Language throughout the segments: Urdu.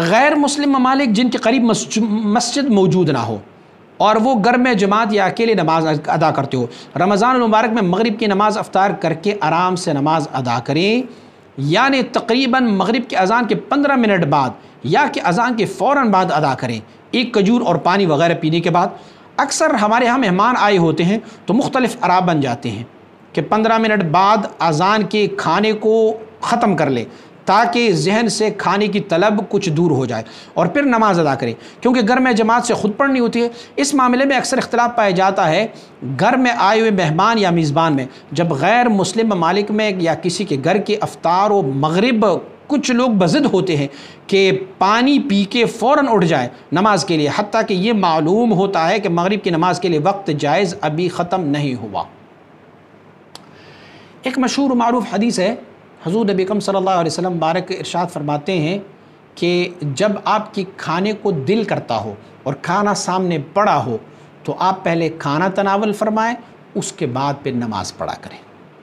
غیر مسلم ممالک جن کے قریب مسجد موجود نہ ہو اور وہ گھر میں جماعت یا اکیلے نماز ادا کرتے ہو، رمضان المبارک میں مغرب کی نماز افطار کر کے آرام سے نماز ادا کریں، یعنی تقریباً مغرب کی اذان کے 15 منٹ بعد یا کہ اذان کے فوراً بعد ادا کریں، ایک کھجور اور پانی وغیرہ پینے کے بعد۔ اکثر ہمارے ہاں مہمان آئے ہوتے ہیں تو مختلف آراء بن جاتے ہیں کہ 15 منٹ بعد اذان کے کھانے کو ختم کر لے تاکہ ذہن سے کھانے کی طلب کچھ دور ہو جائے اور پھر نماز ادا کرے، کیونکہ گھر میں جماعت سے خود پڑھنی ہوتی ہے۔ اس معاملے میں اکثر اختلاف پایا جاتا ہے گھر میں آئے ہوئے مہمان یا میزبان میں۔ جب غیر مسلم ممالک میں یا کسی کے گھر کے افطار و مغرب کچھ لوگ بضد ہوتے ہیں کہ پانی پی کے فوراً اٹھ جائے نماز کے لیے، حتیٰ کہ یہ معلوم ہوتا ہے کہ مغرب کی نماز کے لیے وقت جائز ابھی ختم نہیں ہوا۔ ایک مشہور و معروف حدیث ہے، حضور نبی اکرم صلی اللہ علیہ وسلم بارک ارشاد فرماتے ہیں کہ جب آپ کی کھانے کو دل کرتا ہو اور کھانا سامنے پڑا ہو تو آپ پہلے کھانا تناول فرمائیں، اس کے بعد پھر نماز پڑھا کریں۔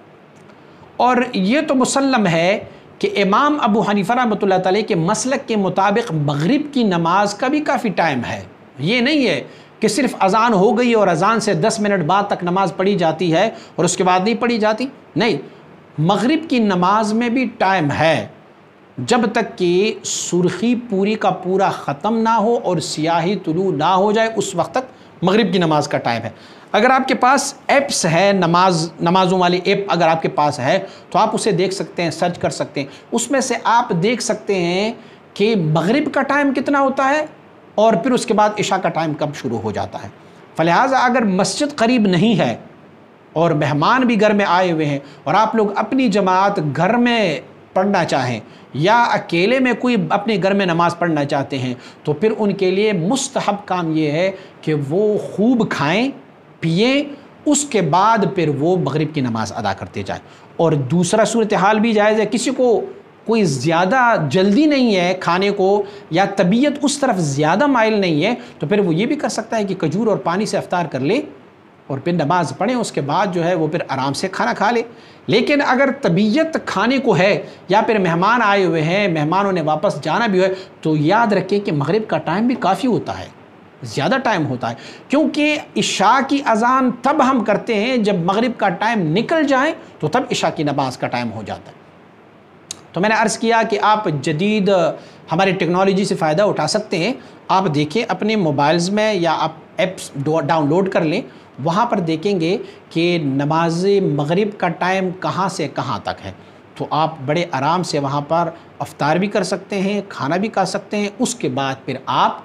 اور یہ تو مسلم ہے کہ امام ابو حنیفہ رحمۃ اللہ علیہ کے مسلک کے مطابق مغرب کی نماز کا بھی کافی ٹائم ہے۔ یہ نہیں ہے کہ صرف اذان ہو گئی اور اذان سے 10 منٹ بعد تک نماز پڑھی جاتی ہے اور اس کے بعد نہیں پڑھی جاتی، نہیں، مغرب کی نماز میں بھی ٹائم ہے، جب تک کہ سرخی پوری کا پورا ختم نہ ہو اور سیاہی طلوع نہ ہو جائے اس وقت تک مغرب کی نماز کا ٹائم ہے۔ اگر آپ کے پاس ایپس ہے، نمازوں والی ایپ اگر آپ کے پاس ہے تو آپ اسے دیکھ سکتے ہیں، سرچ کر سکتے ہیں، اس میں سے آپ دیکھ سکتے ہیں کہ مغرب کا ٹائم کتنا ہوتا ہے اور پھر اس کے بعد عشاء کا ٹائم کب شروع ہو جاتا ہے۔ فلہٰذا اگر مسجد قریب نہیں ہے اور مہمان بھی گھر میں آئے ہوئے ہیں اور آپ لوگ اپنی جماعت گھر میں پڑھنا چاہیں یا اکیلے میں کوئی اپنے گھر میں نماز پڑھنا چاہتے ہیں تو پھر ان کے لیے مستحب کام یہ ہے کہ وہ خوب کھائیں پئیں، اس کے بعد پھر وہ مغرب کی نماز ادا کرتے جائیں۔ اور دوسرا صورتحال بھی جائز ہے، کسی کو کوئی زیادہ جلدی نہیں ہے کھانے کو یا طبیعت اس طرف زیادہ مائل نہیں ہے تو پھر وہ یہ بھی کر سکتا ہے کہ کھجور اور پانی سے افطار کر لے اور پھر نماز پڑھیں، اس کے بعد جو ہے وہ پھر آرام سے کھانا کھا لے۔ لیکن اگر طبیعت کھانے کو ہے یا پھر مہمان آئے ہوئے ہیں، مہمانوں نے واپس جانا بھی ہے تو یاد رکھیں کہ مغرب کا ٹائم بھی کافی ہوتا ہے، زیادہ ٹائم ہوتا ہے، کیونکہ عشاء کی اذان تب ہم کرتے ہیں جب مغرب کا ٹائم نکل جائے تو تب عشاء کی نماز کا ٹائم ہو جاتا ہے۔ تو میں نے عرض کیا کہ آپ جدید ہماری ٹیکنالوجی سے فائدہ اٹھا سکتے ہیں۔ آپ دیکھیں اپنے موبائلز میں یا آپ ایپس ڈاؤن لوڈ کر لیں، وہاں پر دیکھیں گے کہ نماز مغرب کا ٹائم کہاں سے کہاں تک ہے، تو آپ بڑے آرام سے وہاں پر افطار بھی کر سکتے ہیں، کھانا بھی کھا سکتے ہیں، اس کے بعد پھر آپ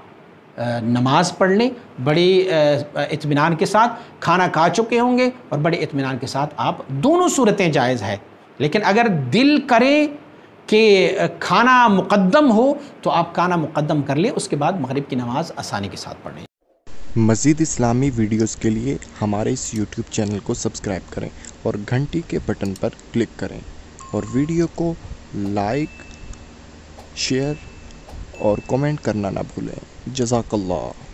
نماز پڑھ لیں بڑے اطمینان کے ساتھ، کھانا کھا چکے ہوں گے اور بڑے اطمینان کے ساتھ آپ دونوں صورتیں جائز ہے۔ لیکن اگر دل کرے کہ کھانا مقدم ہو تو آپ کھانا مقدم کر لیں، اس کے بعد مغرب کی نماز آسانی کے ساتھ پڑھ لیں۔ مزید اسلامی ویڈیوز کے لیے ہمارے اس یوٹیوب چینل کو سبسکرائب کریں اور گھنٹی کے بٹن پر کلک کریں اور ویڈیو کو لائک، شیئر اور کمنٹ کرنا نہ بھولیں۔ جزاک اللہ۔